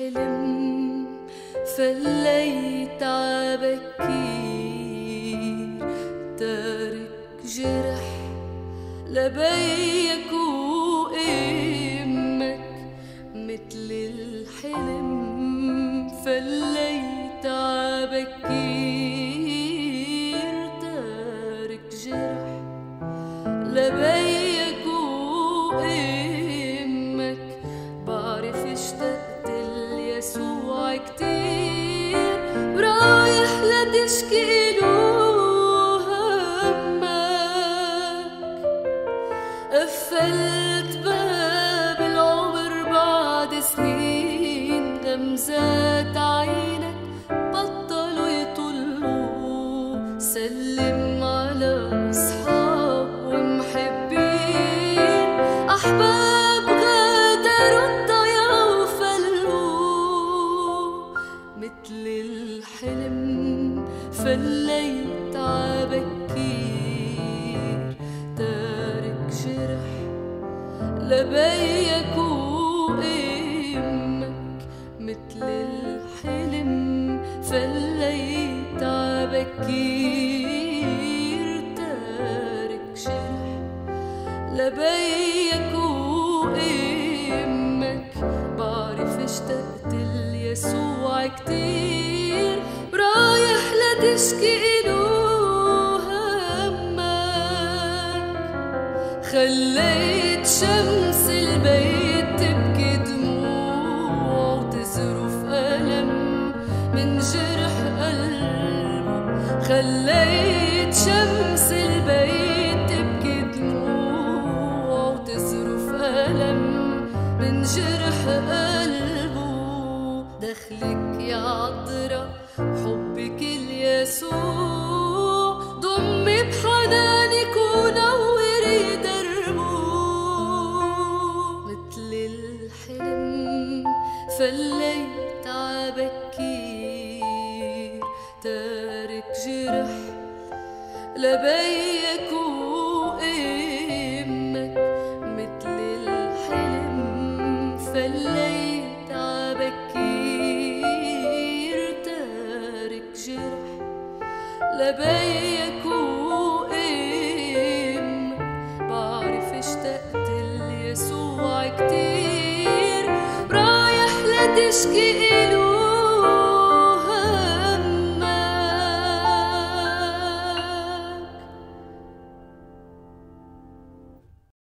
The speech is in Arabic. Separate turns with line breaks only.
الحلم فليت عبكير تارك جرح لبيك وامك مثل الحلم فليت عبكير تارك جرح لبيك وامك بعرف اشتقت ليسوع كتير رايح لتشكي له همك قفلت باب العمر بعد سنين غمزات عينك بطلوا يطلوا سلم على أصحاب ومحبين أحباب غادروا الضياع وفلوا مثل الحلم فليت عبكير تارك جرح لبيك وامك مثل الحلم فليت عبكير تارك جرح لبيك وامك بعرف اشتقت ليسوع كتير رايح لتشكي له همك خليت شمس البيت تبكي دموع وتزرف ألم من جرح قلبه خليت شمس البيت تبكي دموع وتزرف ألم من جرح قلبه دخلك يا عطرة حبك ليسوع ضمي بحنانك ونوري دربه مثل الحلم فليت عبكير تارك جرح لبيك وامك مثل الحلم فليت عبكير تارك جرح لبيك وامك بعرف اشتقت ليسوع كتير رايح لتشكي له